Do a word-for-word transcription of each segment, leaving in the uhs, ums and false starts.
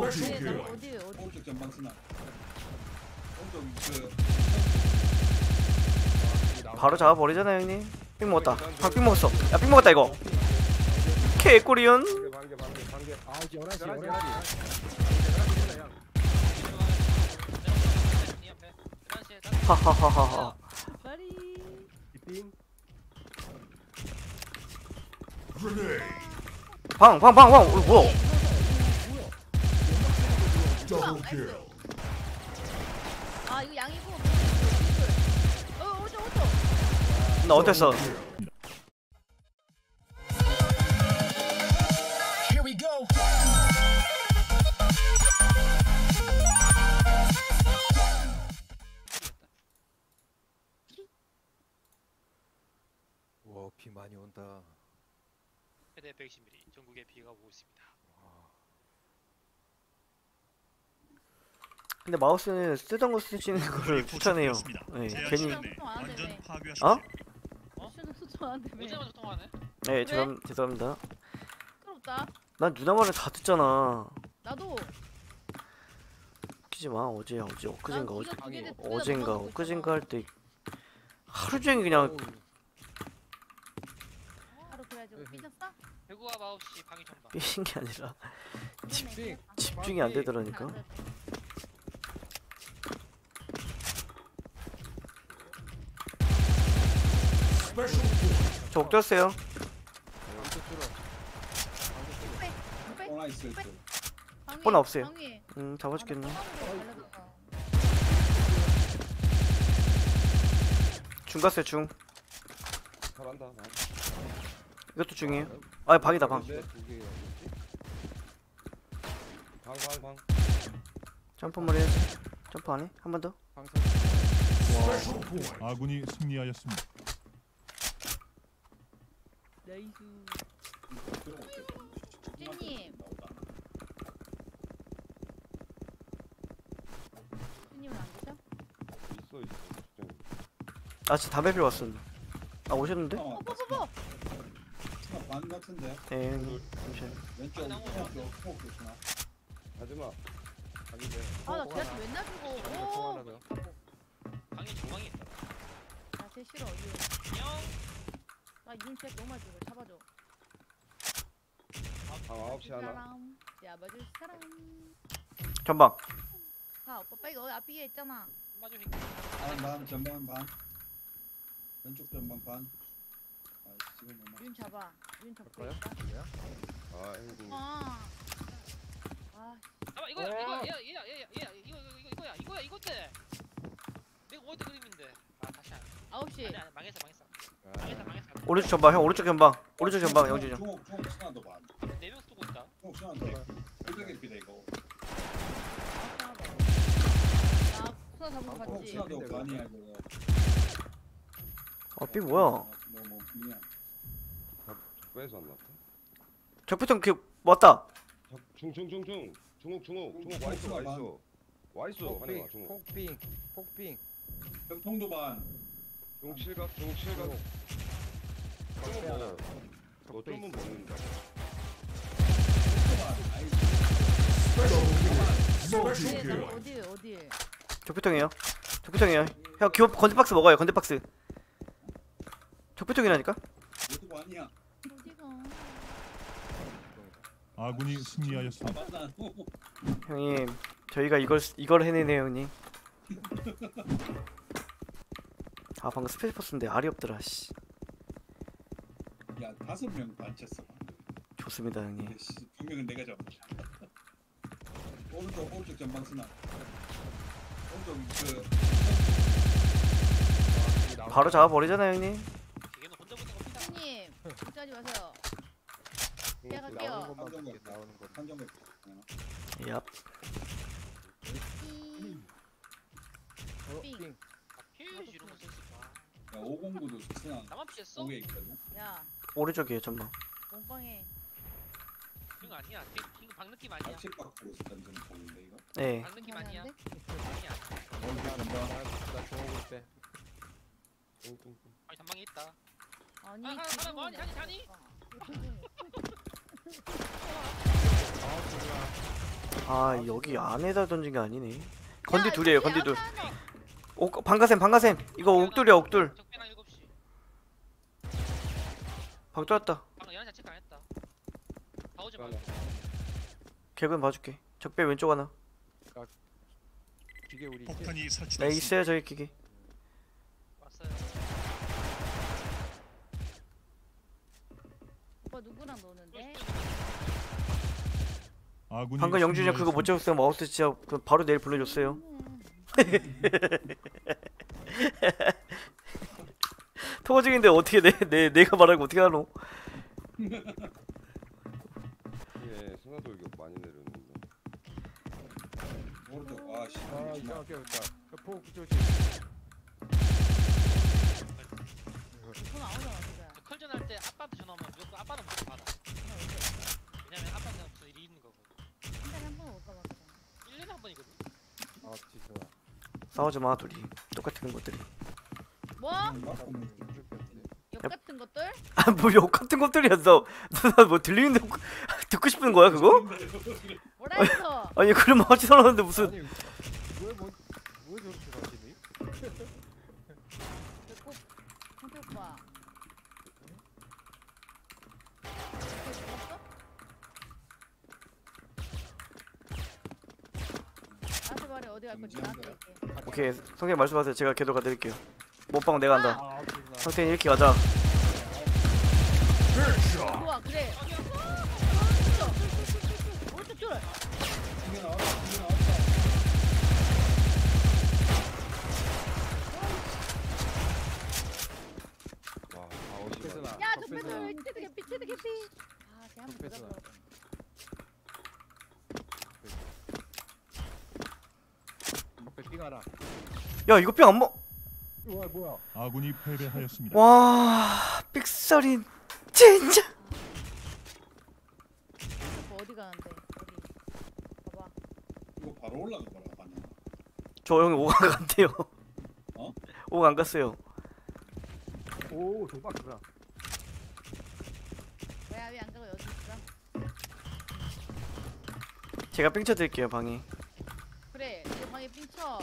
어디 어디 어디. 오른쪽 전방 스나. 오른쪽 그. 바로 잡아버리잖아 형님. 삥 먹었다. 방삥 먹었어. 야 삥 먹었다 이거. 개꼬리언. 반개 반개 반개. 아 이제 열한 시 열한 시. 하하하하하. 빨리. 빙. 방 방 방 방. 어, 뭐야? 아 이거 양이고. 어 오죠 오죠. 나 어땠어? Here we go. 와, 비 많이 온다. 최대 백이십 밀리미터 전국에 비가 오고 있습니다. 근데 마우스는 쓰던 거 쓰시는 거를 추천해요. 네, 괜히. 완전 어? 수능 소통 안 되네. 어제만 소통하네? 네, 죄송 죄송합니다. 부끄럽다. 난 누나 말을 다 듣잖아. 나도. 웃기지 마. 어제 어제 엊그젠가 난 어제 네가 두 개, 두 개나 어젠가 넘어가고 엊그젠가 할 때 있잖아. 하루 종일 그냥 바로 그래가지고 삐졌어? 배구와 마우씨 방위 전방. 삐진 게 아니라 집, 그러네. 집중이 안 되더라니까. 안 돼. 저 옥됐어요. 빼. 오나 있을 빼. 때. 방위, 뻔 없어요. 방위. 음 잡아주겠네. 아, 나 뻔하게 달려들어. 중 갔어요 중. 잘한다. 이것도 중이에요. 아 방이다 방. 방방 방. 점프만 해야지. 점프 안 해? 한 번 더? 아군이 승리하였습니다. 나이스. 쭈님. 쭈님은 안 계셔? 있어 있어. 아 진짜 담배 피러 왔어. 아 오셨는데? 어, 뽀뽀뽀뽀. 스나 반 같은데. 네 형님. 잠시만요. 왼쪽 오른쪽 스모크 스나. 하지마. 가기 돼. 아나 지하철 맨날 주고. 오. 방위 중앙에 있다. 나 제일 싫어. 이. 안녕. 나 이름 책 너무 많이 줘. 잡아줘. 방 아홉 시 하나. 사람. 잡아줄 사람. 전방. 아 오빠 빨리 여기 앞에 있잖아. 마주 행. 반, 반, 전방 반. 왼쪽 전방 반. 아, 지금 얼마? 윤 잡아. 윤 잡고 할까요? 있다. 그래요? 아 형님. 아. 아. 아 이거야 이거야 얘야 얘야 얘야 얘야 이거 이거 이거 이거야 이거야 이건데. 내가 어디 그림인데. 아 다시 안. 아홉 시. 아니 아니 망했어 망했어. 망했다 망했어. 오른쪽 전방 형 오른쪽 전방. 오른쪽 전방 영준이 형. 중옥, 중옥 스나도 반. 네명 쓰고 있다. 중옥 스나도 홀짝일 비다 이거. 나 수나 잡은 거 중옥 봤지? 스나도 반이야 이거. 아 삐 뭐야? 너무 미안. 왜서 안 났다? 적부통 그 왔다. 중중중중. 중옥 중옥 중옥 중옥 와 있어 와 중옥 있어. 와 있어 폭빙, 하나가 중옥. 폭빙, 폭빙. 병통도 반. 중옥 칠각 중옥 칠각. 중옥 먹어. 너 폭빙. 좀은 먹는다. 어디 나 어디 어디? 적부통이에요. 적부통이에요. 형 기본 건대 박스 먹어요. 건대 박스. 적부통이라니까? 이것도 반이야. 어디가? 아군이 승리하였습니다. 아 맞다. 형님 저희가 이걸 이걸 해내네요 형님. 아 방금 스페이스퍼스인데 알이 없더라 씨. 야 다섯 명 반쳤어. 좋습니다 형님. 두 명은 내가 잡았다. 오른쪽 오른쪽 전방 스나. 오른쪽 그. 바로 잡아버리잖아 형님. 이게는 혼자 붙는 겁니다. 쭈님. 걱정하지 마세요. 중옥 제가 칠각. 갈게요. 나오는 것만 한정거 볼게, 나오는 것. 한정거. 얍. 어, 삥. 삥. 휴지 이런 거 쓸까? 야 오공구도 스나. 나만 피했어? 오개 있거든. 야 오른쪽이에요 전방. 몸빵해. 이거 아니야. 이거 방 느낌 아니야. 악식 받고 던지는 공인데 이거. 네. 방 느낌 아니야. 안 돼? 아니야. 나 중옥을 빼. 뚱뚱뚱. 아니 전방에 있다. 아니 아, 하나, 하나, 뭐 하니, 하니, 하니? 아, 좋아. 아 여기 안에다 던진 게 아니네. 건디 야, 둘이에요. 저기 건디 둘. 앞에 하나. 오 방가샘 방가샘. 이거 옥둘이야 옥둘. 적배랑 일곱 시. 방 뚫었다. 방금 연한 체크 안 했다. 다 오지 마. 하나. 개근 봐줄게. 적배 왼쪽 하나. 기계 우리 있지? 폭탄이 네 설치됐습니다. 있어요 저기 기계. 왔어요. 오빠 누구랑 노는데? 아군이 방금 영준이 형 그거 못 승리하였습니다. 잡았으면 마우스 진짜 그 바로 내일 불러줬어요. 음. 통화 중인데 어떻게 내, 내 내가 말하고 어떻게 하노? 예, 순간돌격 많이 내렸는데. 오른쪽. 아 씨. 아 정말. 이상하게 했다. 폭 조심. 돈 아무나 지금. 컬전 할 때 아빠한테 전화 오면 무조건 아빠는 무조건 받아. 왜냐면 아빠한테 무슨 일이 있는 거고. 한 달에 한 번 올까 봐. 일 년에 한 번이거든. 아 지승아. 싸우지 마 둘이. 똑같은 것들이. 뭐? 맞고 뭐. 욕 같은 것들? 아뭐욕 같은 것들이었어. 누나 뭐 들리는데 듣고 싶은 거야 그거? 뭐라 했어? 아니 그런 말 하지 않았는데 무슨? 아니 왜뭐왜 저렇게 가시니? 꼭 성태 오빠. 나한테 말해 어디 갈 건지 나한테 얘기해. 오케이 성태 말씀하세요. 제가 걔도 가드릴게요. 못방 내가 한다. 아 지승아. 성태는 이렇게 가자. 좋아 그래. 오른쪽 줄. 이게 나왔다. 이게 나왔다. 와, 다 오지 적배스나. 마. 야 적배들 치드 개피 치드 개피. 아 걔한번 더 적배스나. 잡아. 적배 삥 하나. 야 이거 삥 안 먹. 우와 뭐야? 아군이 패배하였습니다. 와 삑살인 진짜. 오빠 어디 가는데? 어디? 봐봐. 이거 바로 올라가 봐라. 반응. 저 형이 오강 간대요. 어? 오강 안 갔어요. 오 조박스나. 뭐야 왜 안 가고 여기 있어? 제가 삥 쳐드릴게요 방에. 그래 내 방에 삥 쳐.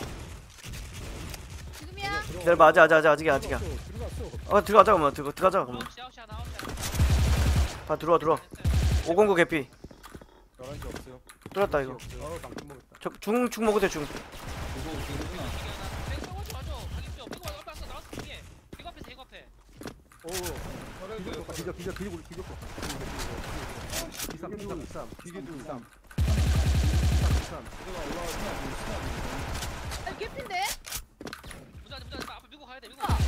지금이야? 기다려봐 아직 아직 아직 아직이야 아직이야. 들어갔어. 아 들어가자 그러면 들어 들어가자 그러면. 아홉 시 아홉 시 하나 아홉 시 하나. 아 들어와 들어와. 됐어요. 오공구 개피. 열한 시 없어요. 뚫었다 이거. 어 방금 먹었다. 저 중중 먹으세요 중. 이거 이거구나. 뱅 오지 마죠. 가겠죠. 뱅 앞에 앞에 나왔어. 뒤에. 뱅 앞에서 뱅 앞에. 오. 기적 기적 기적 기적 기적. 이삼 이삼 이삼. 기계도 이삼. 이삼. 아 개핀데? 무자지 무자지 앞에 밀고 가야 돼. 밀고. 아.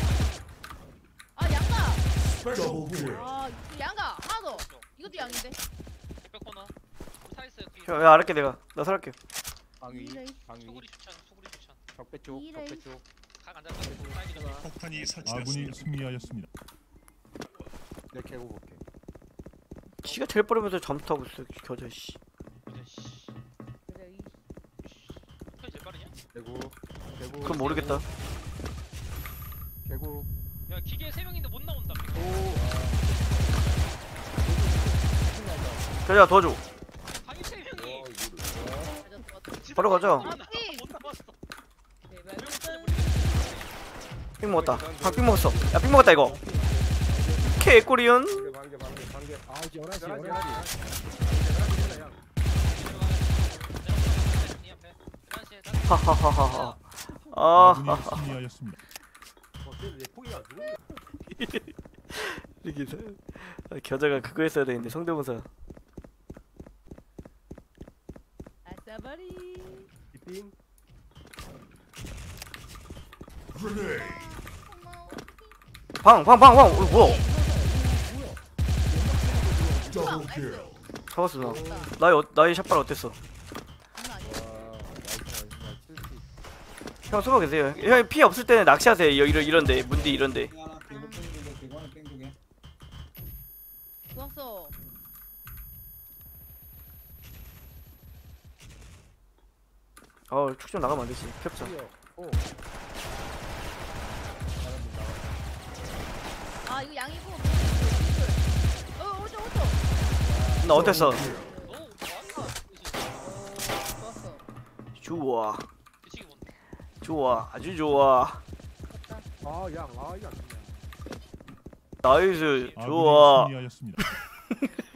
아 양가. 아 이거 양가 하나 더. 이것도 양인데. 백백 코너. 우리 살았어요. 뒤에. 형, 야 알았게 내가 나 살할게. 방위 이레이. 방위. 소구리 추천. 소구리 추천. 적배 쪽 이레이. 적배 쪽. 각 앉아서 사이기 전에. 폭탄이 아, 설치됐습니다. 네, 아군이 승리하였습니다. 내 개고 볼게. 지가 제일 빠르면서 잠타고 있어 겨자 씨. 이제 씨. 그래 이. 털 제일 빠르냐? 개고 개고. 그럼 모르겠다. 개고. 야 기계 세 명인데 못 나온다. 오. 겨자 도와줘. 방이 세 명이. 가졌어. 바로 가자. 아, 나 삥. 못 나왔어. 네, 몇 명째 말 모르겠어. 삥 먹었다. 방삥 먹었어. 야 삥 먹었다 이거. 개꼬리언. 반개, 반개, 반개, 반개. 아 이제 열한 시 열한 시, 열한 시. 네 앞에. 열한 시에 다- 하하하하. 아군이 아. 승리하였습니다. 내 폭이 안 들어. 이게 사- 아, 겨자가 그거 했어야 되는데 성대모사. 아싸버리. 빙. 고마워. 방 방 방 방. 어, 뭐야? 좋아, 나이스. 잡았어 나. 나의 어, 나의 샷발 어땠어? 장난 아니야. 와 나이스 나이스 칠십. 형 숨어 계세요. 형 피 없을 때는 낚시하세요. 이- 이런 이런데 문디 이런데. 뺑 하나. 개고 뺑두개. 개고 하나 뺑두개. 좋았어. 어 축좀 나가면 안 되지. 캡처. 오. 아 이거 양이고. 어 오른쪽 오른쪽. 나 어땠어? 너무 좋았어. 좋아 뒤치기 본다. 좋아 아주 좋아 아, 양, 아, 이게 안 되네. 나이스 아군이 좋아 승리하였습니다.